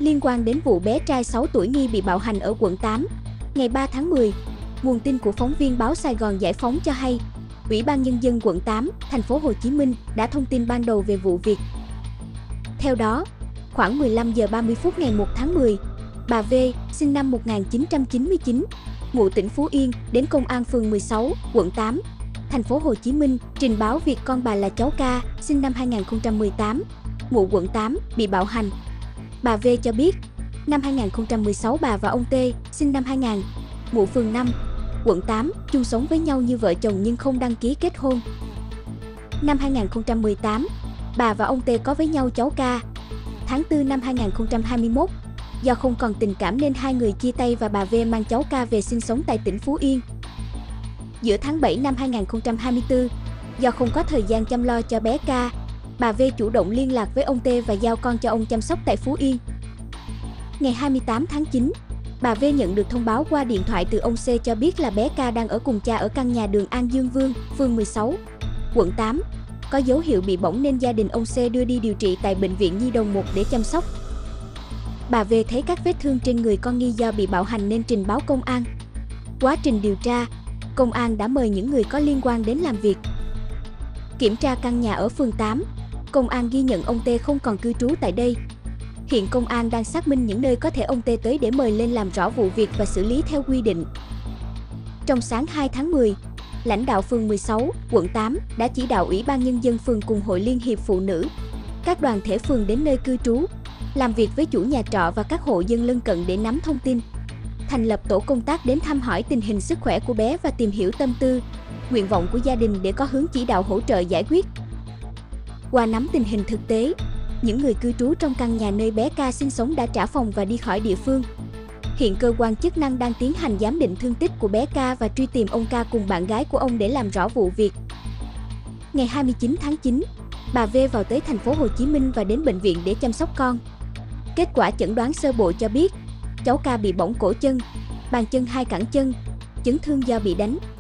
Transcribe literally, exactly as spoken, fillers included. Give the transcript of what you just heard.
liên quan đến vụ bé trai sáu tuổi nghi bị bạo hành ở quận tám. Ngày ba tháng mười, nguồn tin của phóng viên báo Sài Gòn Giải phóng cho hay, Ủy ban Nhân dân quận tám, thành phố Hồ Chí Minh đã thông tin ban đầu về vụ việc. Theo đó, khoảng mười lăm giờ ba mươi phút ngày một tháng mười, bà V, sinh năm một nghìn chín trăm chín mươi chín, ngụ tỉnh Phú Yên, đến công an phường mười sáu, quận tám, thành phố Hồ Chí Minh trình báo việc con bà là cháu K, sinh năm hai nghìn không trăm mười tám, ngụ quận tám, bị bạo hành. Bà V cho biết, năm hai nghìn không trăm mười sáu bà và ông T, sinh năm hai nghìn, ngụ phường năm, quận tám, chung sống với nhau như vợ chồng nhưng không đăng ký kết hôn. Năm hai nghìn không trăm mười tám, bà và ông T có với nhau cháu K. Tháng tư năm hai nghìn không trăm hai mươi mốt, do không còn tình cảm nên hai người chia tay và bà V mang cháu K về sinh sống tại tỉnh Phú Yên. Giữa tháng bảy năm hai nghìn không trăm hai mươi tư, do không có thời gian chăm lo cho bé K, bà V chủ động liên lạc với ông T và giao con cho ông chăm sóc tại Phú Yên. Ngày hai mươi tám tháng chín, bà V nhận được thông báo qua điện thoại từ ông C cho biết là bé K đang ở cùng cha ở căn nhà đường An Dương Vương, phường mười sáu, quận tám. Có dấu hiệu bị bỏng nên gia đình ông C đưa đi điều trị tại Bệnh viện Nhi đồng một để chăm sóc. Bà V thấy các vết thương trên người con nghi do bị bạo hành nên trình báo công an. Quá trình điều tra, công an đã mời những người có liên quan đến làm việc. Kiểm tra căn nhà ở phường tám, công an ghi nhận ông T không còn cư trú tại đây. Hiện công an đang xác minh những nơi có thể ông T tới để mời lên làm rõ vụ việc và xử lý theo quy định. Trong sáng hai tháng mười, lãnh đạo phường mười sáu, quận tám đã chỉ đạo Ủy ban Nhân dân phường cùng Hội Liên hiệp Phụ nữ, các đoàn thể phường đến nơi cư trú, làm việc với chủ nhà trọ và các hộ dân lân cận để nắm thông tin. Thành lập tổ công tác đến thăm hỏi tình hình sức khỏe của bé và tìm hiểu tâm tư, nguyện vọng của gia đình để có hướng chỉ đạo hỗ trợ giải quyết. Qua nắm tình hình thực tế, những người cư trú trong căn nhà nơi bé K sinh sống đã trả phòng và đi khỏi địa phương. Hiện cơ quan chức năng đang tiến hành giám định thương tích của bé K và truy tìm ông K cùng bạn gái của ông để làm rõ vụ việc. Ngày hai mươi chín tháng chín, bà V vào tới thành phố Hồ Chí Minh và đến bệnh viện để chăm sóc con. Kết quả chẩn đoán sơ bộ cho biết, cháu K bị bỏng cổ chân, bàn chân hai cẳng chân, chấn thương do bị đánh.